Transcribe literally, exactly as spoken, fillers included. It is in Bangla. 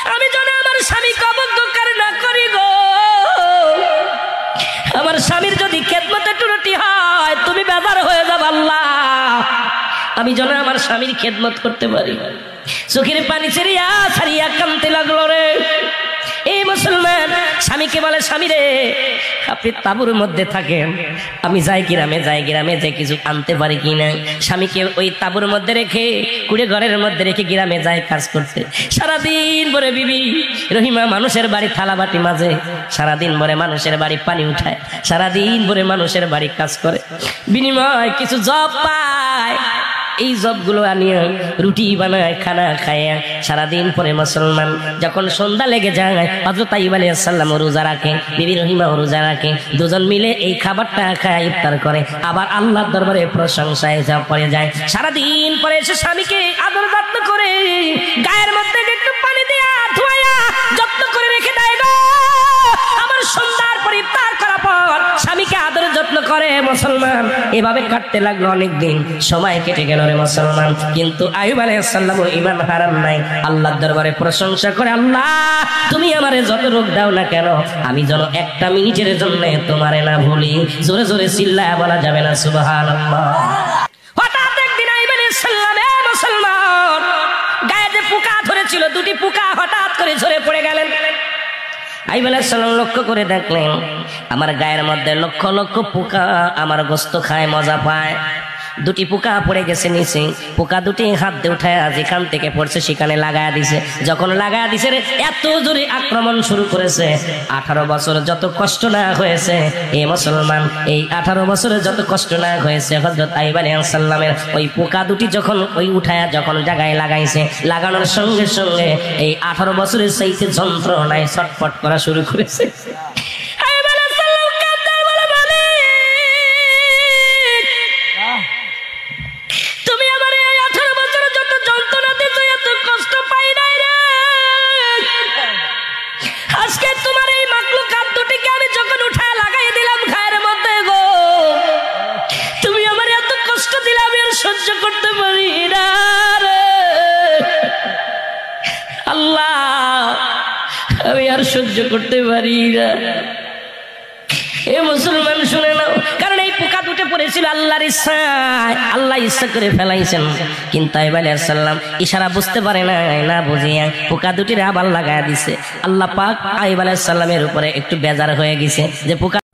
আমি যেন আমার স্বামীকে অবজ্ঞা না করি গো। আমার স্বামীর যদি খেদমতে ত্রুটি হয় তুমি বেজার হয়ে যাবে আল্লাহ। আমি যেন আমার স্বামীর খেদমত করতে পারি। চোখের পানি ছেড়িয়া ছাড়িয়া কাঁদতে লাগলো রে। এই মুসলমান স্বামীকে বলে, স্বামী রে আপনি তাঁবুর মধ্যে থাকেন, আমি যাই গ্রামে যাই গ্রামে যে কিছু আনতে পারি কিনা। স্বামীকে ওই তাঁবুর মধ্যে রেখে কুড়ে ঘরের মধ্যে রেখে গ্রামে যায় কাজ করতে। সারাদিন ভরে বিবি রহিমা মানুষের বাড়ি থালা বাটি মাঝে, সারাদিন ভরে মানুষের বাড়ি পানি উঠায়, সারাদিন ভরে মানুষের বাড়ি কাজ করে, বিনিময় কিছু জব পায়। এই জবগুলো আনিয়ে রুটি বানায় খানা খায় সারাদিন পরে মুসলমান যখন সন্ধ্যা লেগে যায় হযরত আইয়ুব আলাইহিস সালাম রোজা রাখে, বিবি রহিমা রোজা রাখে, দুজন মিলে এই খাবারটা খায় ইফতার করে, আবার আল্লাহর দরবারে প্রশংসায় যা পড়ে যায়। সারাদিন পরে এসে স্বামীকে আদর যত্ন করে গায়ের মধ্যে একটু পানি দেয়া ধোয়া যত্ন করে রেখে দেয় গো। আমার সন্ধ্যার পরে ইফতার করার পর স্বামীকে আদর যত্ন করে মুসলমান। এভাবে কাটতে লাগলো অনেক দিন, সময় কেটে গেল রে মুসলমান। কিন্তু আইয়ুব আলাইহিস সালাম ঈমান হারান নাই, আল্লাহর দরবারে প্রশংসা করে, আল্লাহ তুমি আমারে যত রোগ দাও না কেন আমি যেন একটা মিনিটের জন্য তোমারে না ভুলি। জোরে জোরে চিল্লায়া বলা যাবে না সুবহানাল্লাহ। হঠাৎ একদিন আইয়ুব আলাইহিস সালাম এ মুসলমান গায়ে যে পোকা ধরেছিল দুটি পোকা হঠাৎ করে ঝরে পড়ে গেলেন। আইয়ুব আলাইহিস সালাম লক্ষ্য করে দেখলেন আমার গায়ের মধ্যে লক্ষ লক্ষ পোকা আমার গোশত খায় মজা পায়। দুটি পোকা পড়ে গেছে নিচে, পোকা দুটি হাত দিয়ে উঠায় যেখান থেকে পড়ছে সেখানে লাগায়া দিছে। যখন লাগায়া দিছে রে এত জোরে আক্রমণ শুরু করেছে। আঠারো বছর যত কষ্ট না হয়েছে এই মুসলমান, এই আঠারো বছরে যত কষ্ট না হয়েছে হযরত আইয়ুব আলাইহিস সালামের ওই পোকা দুটি যখন ওই উঠায়া যখন জায়গায় লাগাইছে, লাগানোর সঙ্গে সঙ্গে এই আঠারো বছরের চাইতে যন্ত্রণায় ছটফট করা শুরু করেছে। আমি আর সহ্য করতে পারি না। এ মুসলমান শুনে নাও, কারণ এই পোকা দুটো পড়েছিল আল্লাহর ইচ্ছায়, আল্লাহ ইচ্ছা করে ফেলাইছেন। কিন্তু আইয়ুব আলাইহিস সালাম ইশারা বুঝতে পারে না, না বুঝিয়া পোকা দুটির আবার লাগায় দিছে। আল্লাহ পাক আইয়ুব আলাইহিস সালামের উপরে একটু বেজার হয়ে গেছে যে পোকা